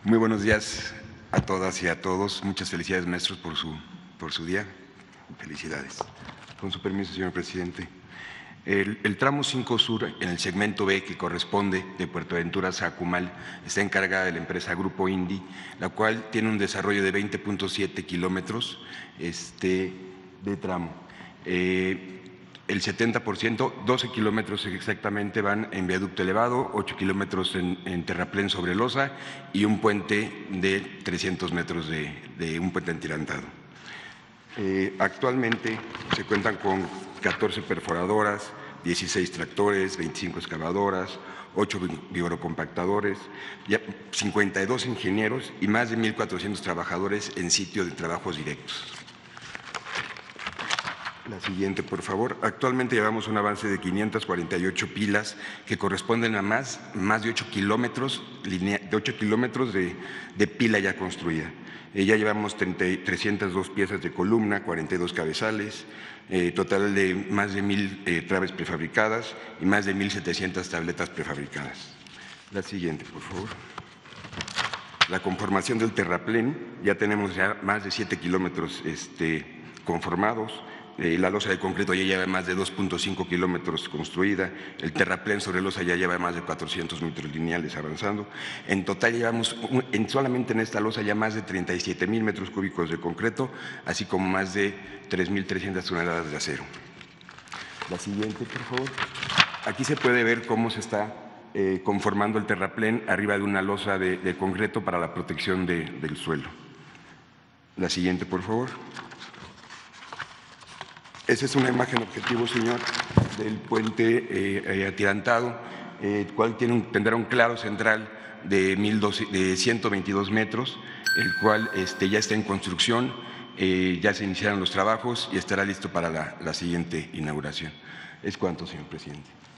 Muy buenos días a todas y a todos. Muchas felicidades, maestros, por su día. Felicidades. Con su permiso, señor presidente. El tramo 5 Sur, en el segmento B, que corresponde de Puerto Aventuras a Acumal, está encargada de la empresa Grupo Indi, la cual tiene un desarrollo de 20.7 kilómetros de tramo. El 70%, 12 kilómetros exactamente, van en viaducto elevado, 8 kilómetros en terraplén sobre losa y un puente de 300 metros de un puente atirantado. Actualmente se cuentan con 14 perforadoras, 16 tractores, 25 excavadoras, 8 vibrocompactadores, 52 ingenieros y más de 1,400 trabajadores en sitio de trabajos directos. La siguiente, por favor. Actualmente llevamos un avance de 548 pilas que corresponden a más de 8 kilómetros de pila ya construida. Ya llevamos 302 piezas de columna, 42 cabezales, total de más de 1,000 traves prefabricadas y más de 1,700 tabletas prefabricadas. La siguiente, por favor. La conformación del terraplén, ya tenemos más de 7 kilómetros conformados. La losa de concreto ya lleva más de 2.5 kilómetros construida, el terraplén sobre losa ya lleva más de 400 metros lineales avanzando. En total llevamos, solamente en esta losa, ya más de 37,000 metros cúbicos de concreto, así como más de 3,300 toneladas de acero. La siguiente, por favor. Aquí se puede ver cómo se está conformando el terraplén arriba de una losa de concreto para la protección del suelo. La siguiente, por favor. Esa es una imagen objetivo, señor, del puente atirantado, el cual tendrá un claro central de 122 metros, el cual ya está en construcción, ya se iniciaron los trabajos y estará listo para la siguiente inauguración. Es cuanto, señor presidente.